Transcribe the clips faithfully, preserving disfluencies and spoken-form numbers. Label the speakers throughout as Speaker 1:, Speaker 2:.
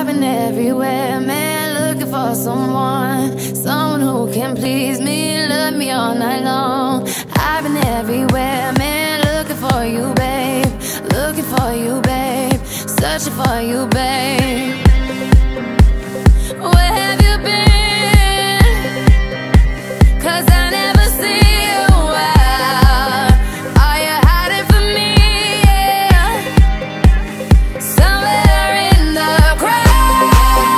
Speaker 1: I've been everywhere, man, looking for someone, someone who can please me, love me all night long. I've been everywhere, man, looking for you, babe, looking for you, babe, searching for you, babe. Where have you been? 'Cause I never see you out. Are you hiding from me? Yeah. Somewhere in the crowd.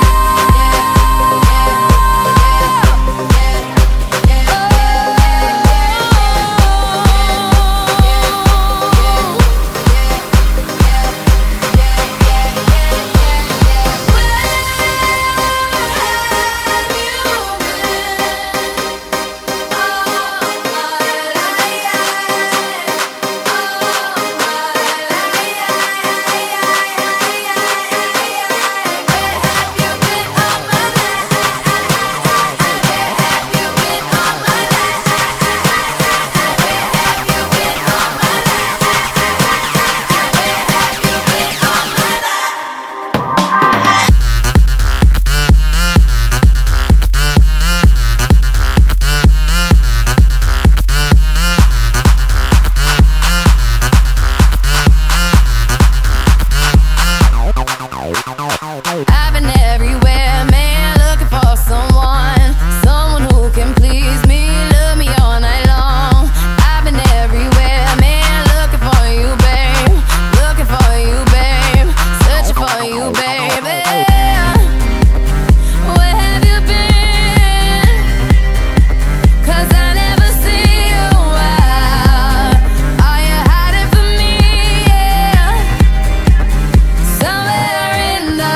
Speaker 1: I've been everywhere, man, looking for someone, someone who can please me, love me all night long. I've been everywhere, man, looking for you, babe, looking for you, babe, searching for you, baby. Where have you been? 'Cause I never see you out. Are you hiding from me? Yeah. Somewhere in the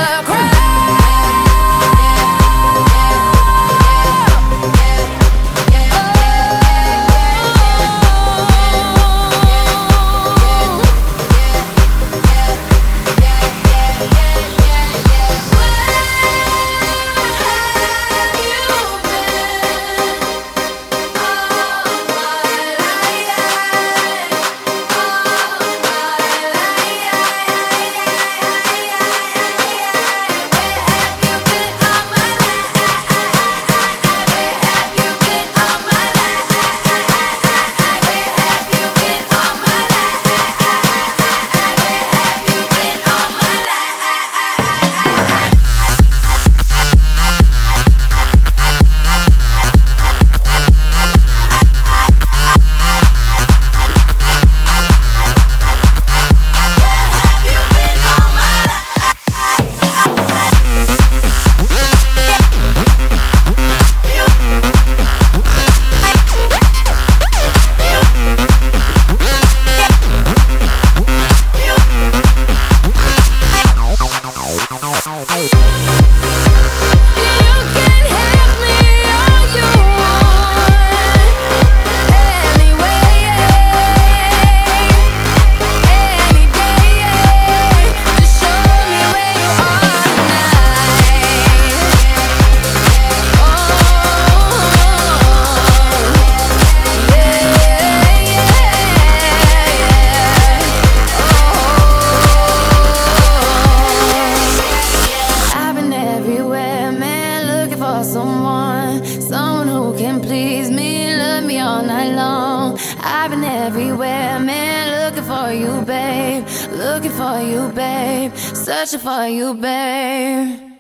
Speaker 1: someone, someone who can please me, love me all night long. I've been everywhere, man, looking for you, babe, looking for you, babe, searching for you, babe.